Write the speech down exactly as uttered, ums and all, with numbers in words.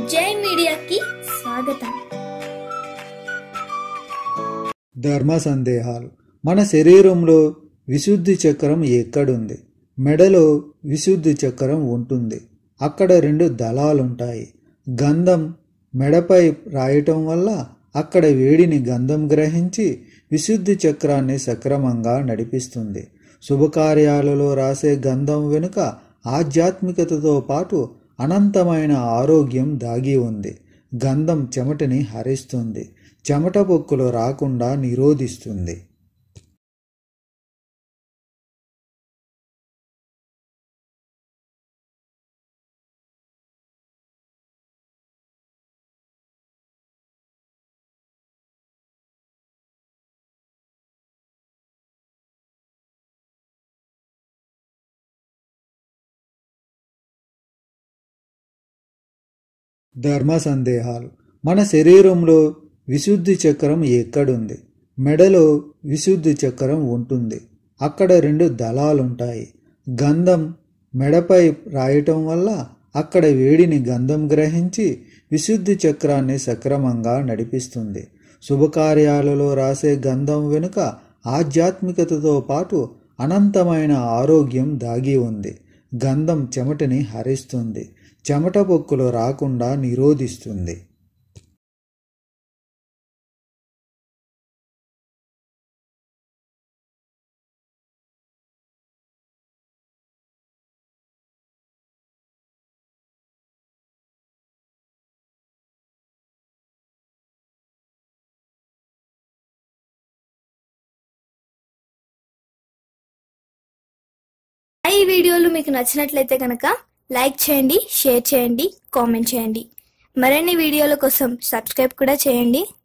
జై మీడియాకి స్వాగతం. ధర్మ సందేహాలు. మన శరీరంలో విశుద్ధి చక్రం ఎక్కడుంది? మెడలో విశుద్ధి చక్రం ఉంటుంది. అక్కడ రెండు దళాలుంటాయి. గంధం మెడపై రాయటం వల్ల అక్కడ వేడిని గంధం గ్రహించి విశుద్ధి చక్రాన్ని సక్రమంగా నడిపిస్తుంది. శుభకార్యాలలో రాసే గంధం వెనుక ఆధ్యాత్మికతతో పాటు అనంతమైన ఆరోగ్యం దాగి ఉంది. గంధం చెమటని హరిస్తుంది, చెమట పొక్కులు రాకుండా నిరోధిస్తుంది. ధర్మ సందేహాలు. మన శరీరంలో విశుద్ధి చక్రం ఎక్కడుంది? మెడలో విశుద్ధి చక్రం ఉంటుంది. అక్కడ రెండు దళాలుంటాయి. గంధం మెడపై రాయటం వల్ల అక్కడ వేడిని గంధం గ్రహించి విశుద్ధి చక్రాన్ని సక్రమంగా నడిపిస్తుంది. శుభకార్యాలలో రాసే గంధం వెనుక ఆధ్యాత్మికతతో పాటు అనంతమైన ఆరోగ్యం దాగి ఉంది. గంధం చెమటని హరిస్తుంది, చెమట పొక్కులు రాకుండా నిరోధిస్తుంది. ఈ వీడియోలు మీకు నచ్చినట్లయితే కనుక లైక్ చేయండి, షేర్ చేయండి, కామెంట్ చేయండి. మరిన్ని వీడియోల కోసం సబ్స్క్రైబ్ కూడా చేయండి.